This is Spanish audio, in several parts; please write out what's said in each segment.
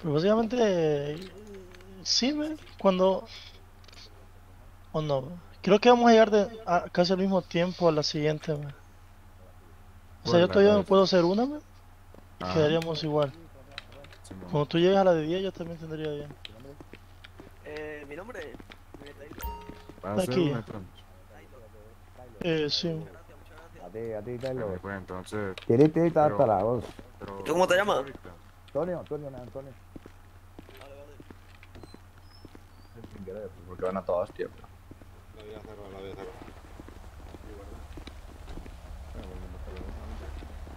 Pues básicamente, sí, cuando, o no, creo que vamos a llegar casi al mismo tiempo a la siguiente, man. O sea, ¿Cuál yo la todavía no de? puedo hacer una, man, y Ajá, quedaríamos igual. Simón. Cuando tú llegues a la de 10 yo también tendría bien. Mi nombre, Taylor. ¿Vas a hacer Aquí, una entonces? Taylor. sí. Muchas gracias, muchas gracias. A ti, Taylor. Pues entonces, Tiriti, pero, tátala, vos. ¿Tú pero cómo te va a ser llamas? ahorita. Antonio, no, Antonio. Vale, vale. Sin querer, porque van a todas, tío. La voy a cerrar, la voy a cerrar. Sí, ¿verdad? Bueno, porque lo dejo antes.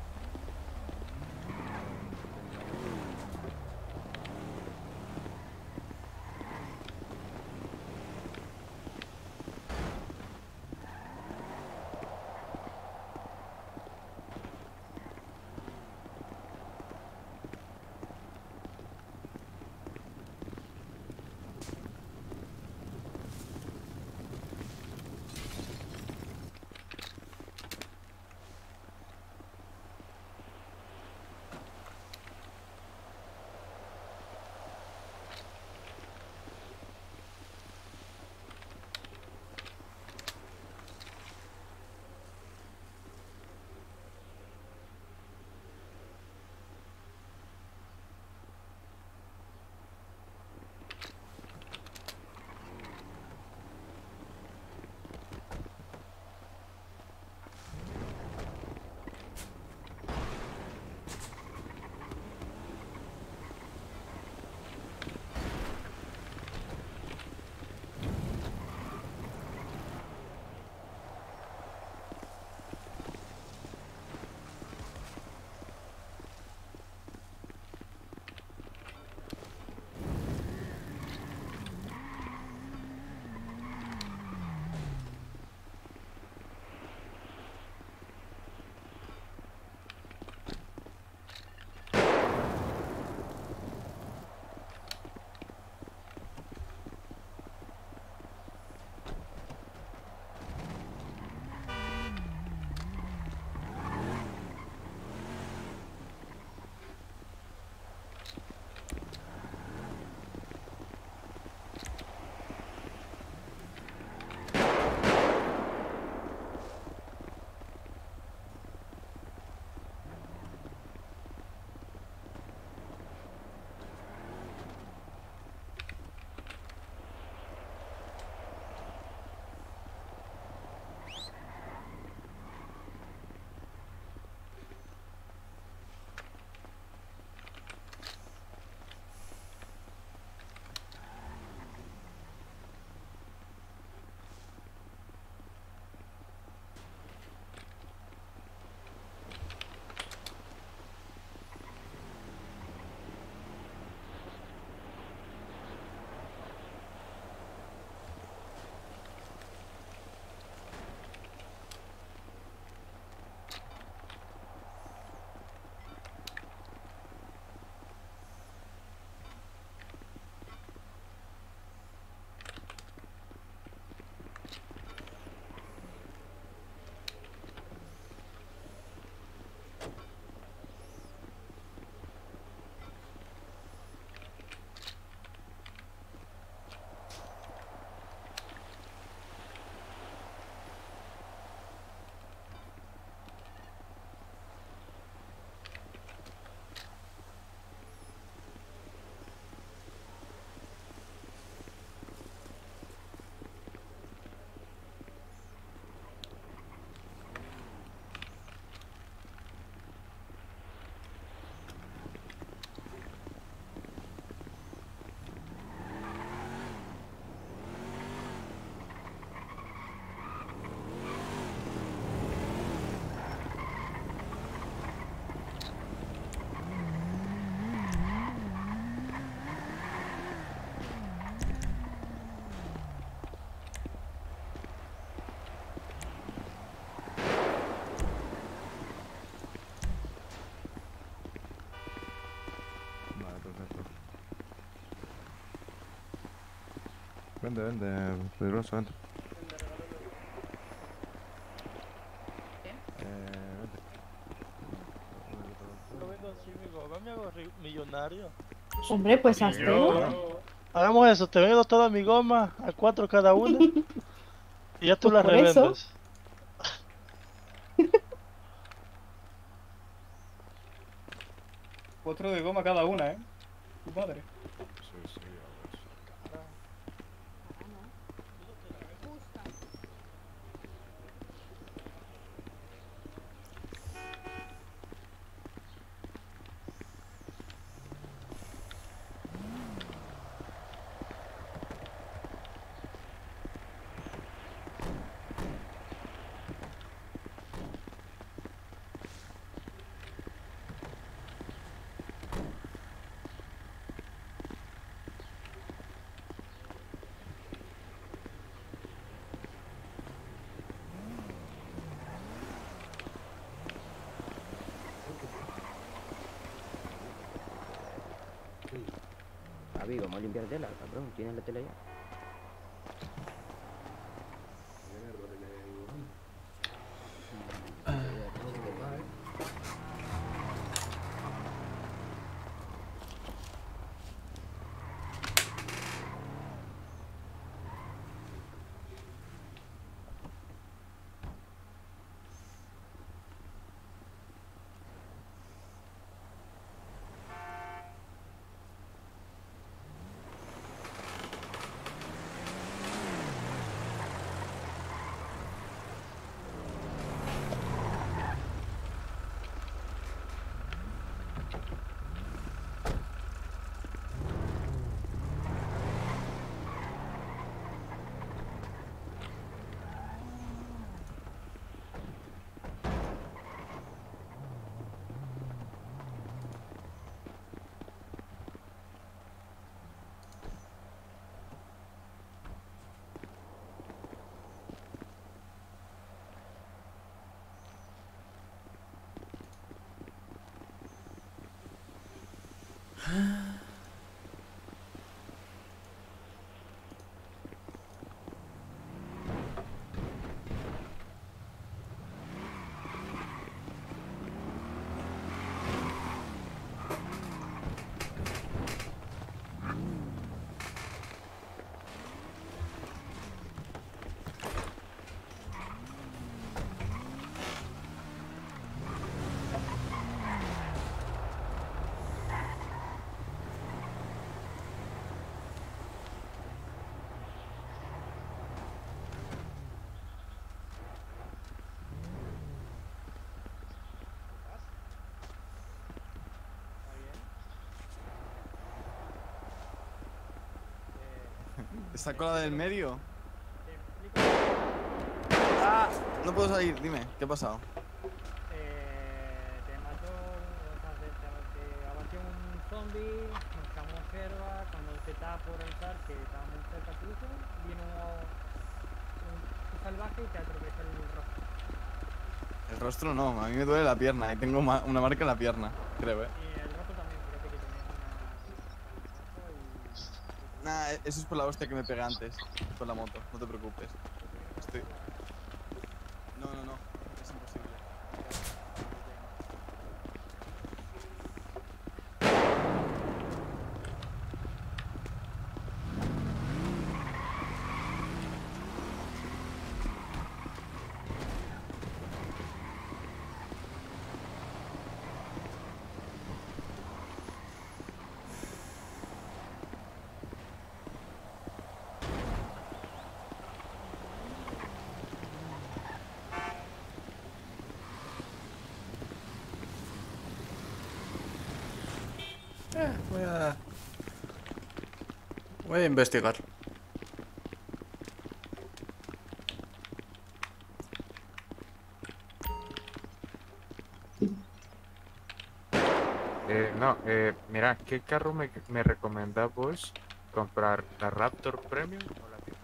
Vale, perfecto. Vende, vende, peligroso, vente. Vende, regálale. Vente. Lo vendo así, mi papá me hago millonario. Hombre, pues Yo- háztelo. Hagamos eso, te vendo todas mis gomas a 4 cada una y ya tú Pues las por eso. revendes. 4 de goma cada una, Tu madre. Sí, sí, a ver. Javi, vamos a limpiar tela, cabrón. ¿Tienes la tela ya? ¿Esta cola del medio? ¡Ah! No puedo salir, dime, ¿qué ha pasado? Te mató, o sea, te abatió un zombie, nos camó cerva, cuando te estaba por entrar, que estaba muy cerca tuyo, vino un salvaje y te atravesó el rostro. El rostro no, a mí me duele la pierna, ahí tengo una marca en la pierna, creo, Y el rostro también, fíjate que tenías una y... Nah, eso es por la hostia que me pegué antes, con la moto, no te preocupes. Estoy... No, no, no, es imposible. Voy a investigar. No, mira, ¿qué carro me recomendás vos comprar? ¿La Raptor Premium o la Titan?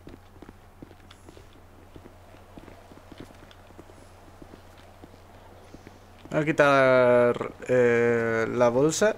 Voy a quitar la bolsa.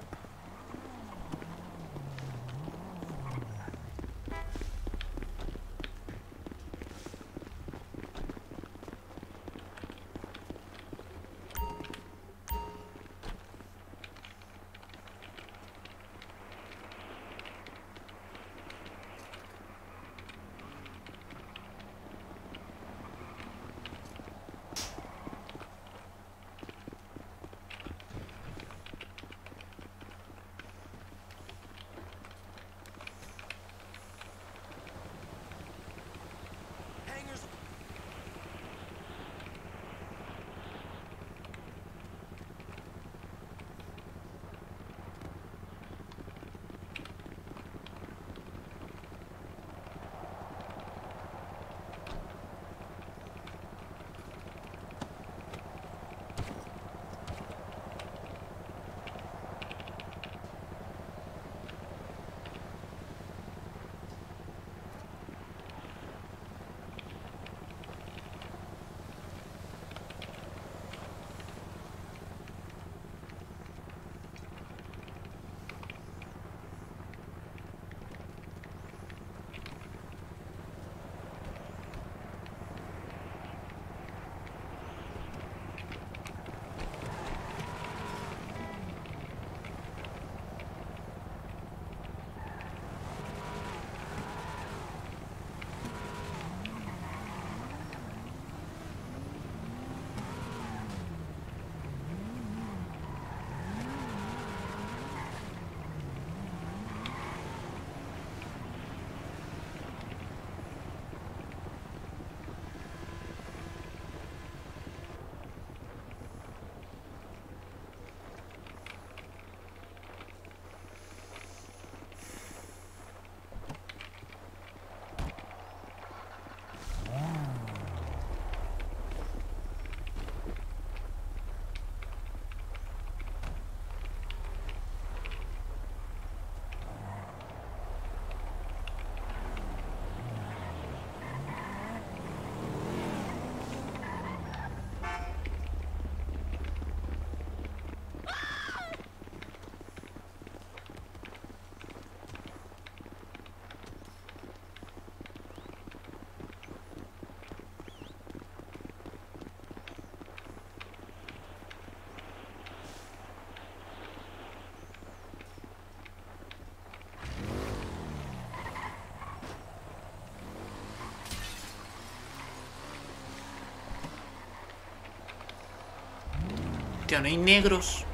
Hostia, no hay negros.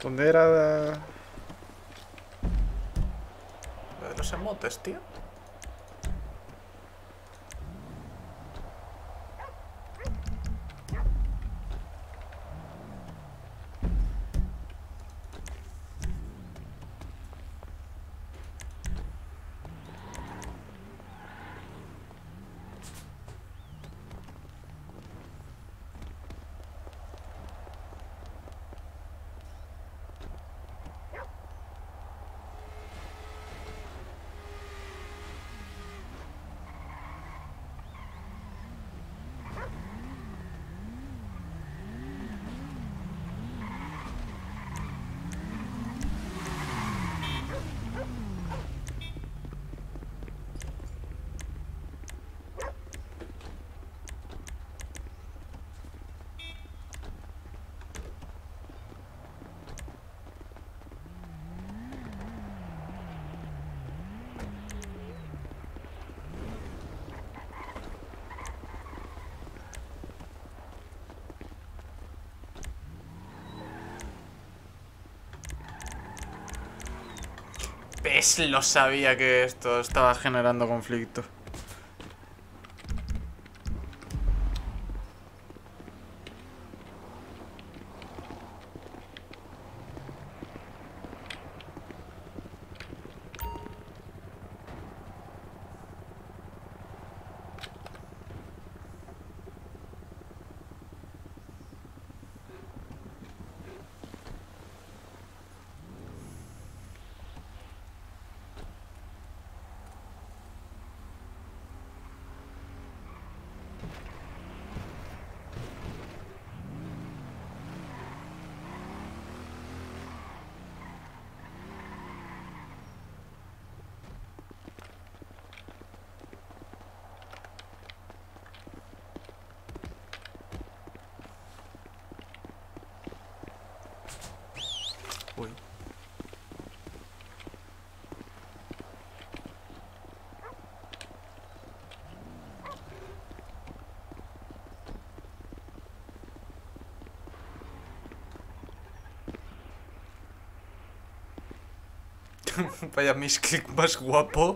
¿Dónde era lo de los emotes, tío? ¿Ves? Lo sabía que esto estaba generando conflicto. Uy. Vaya misclick más guapo.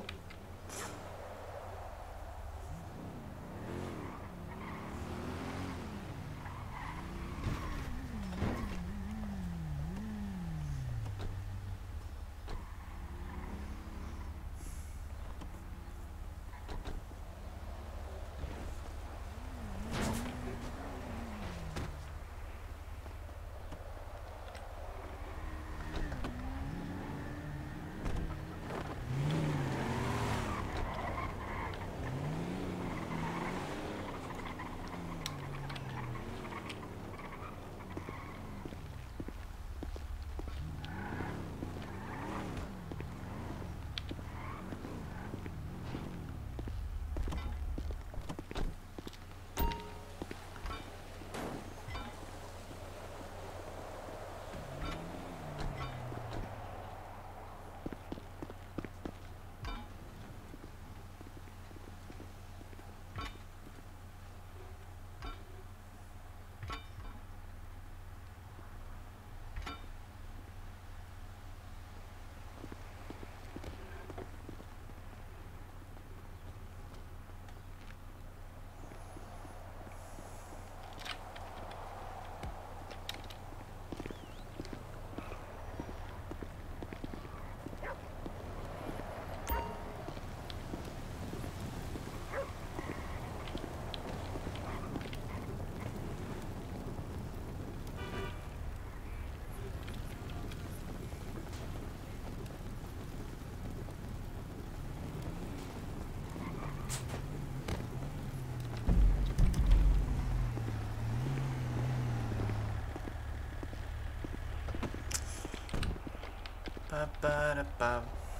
Pa, para, pa.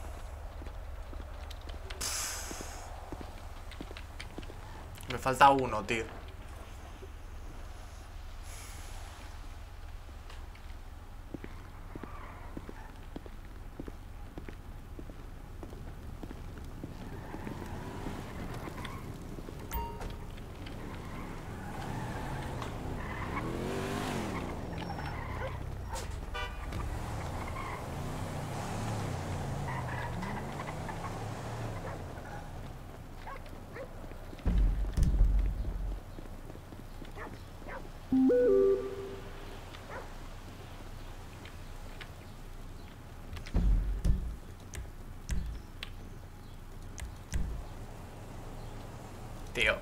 Me falta uno, tío. tío.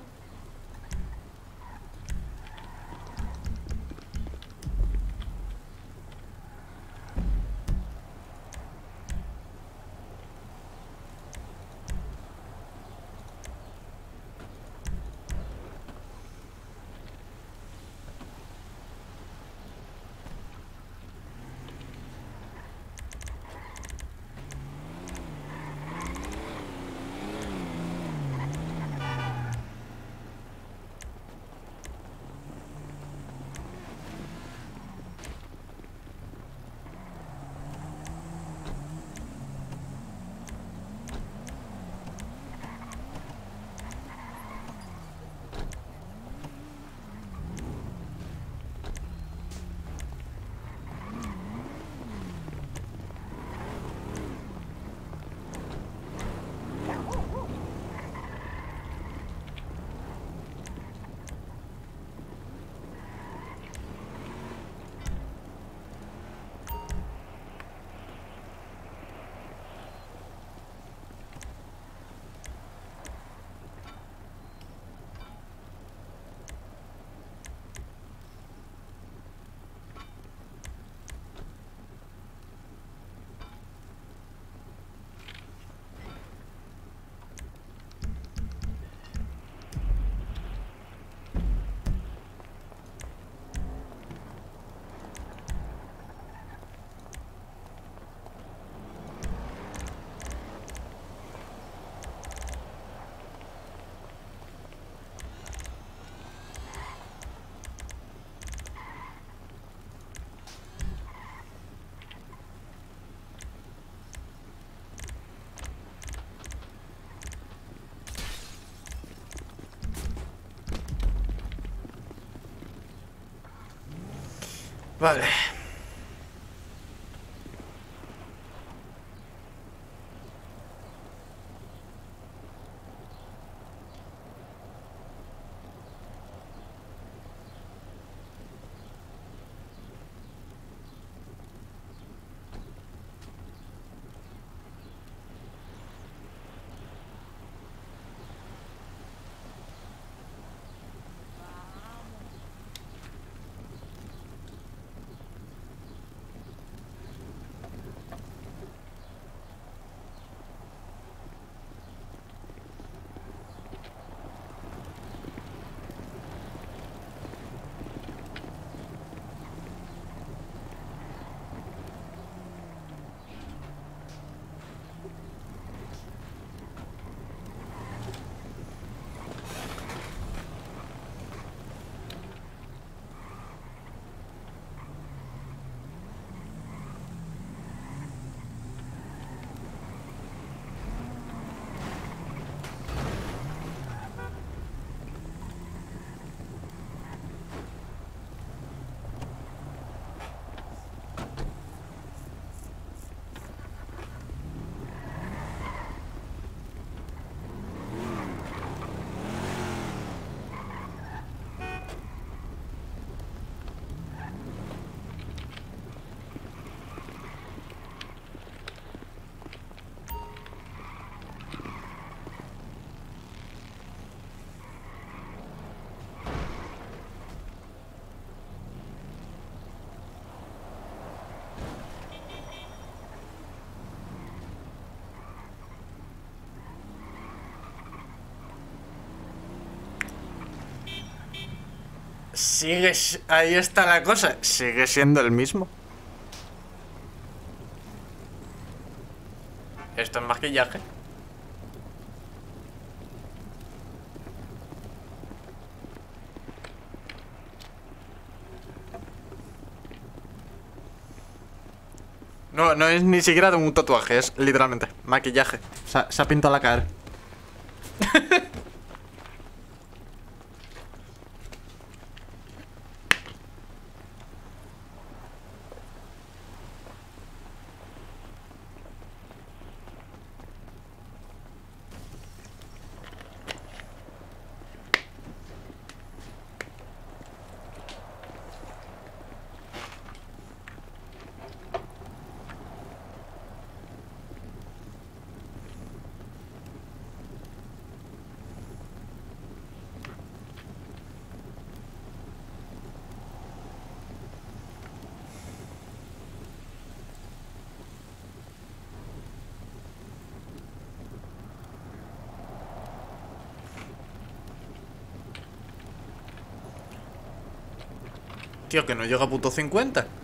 Vale. Ahí está la cosa. Sigue siendo el mismo. Esto es maquillaje. No, no es ni siquiera de un tatuaje, es literalmente maquillaje. Se ha pintado la cara. Tío, que no llega a puto 50.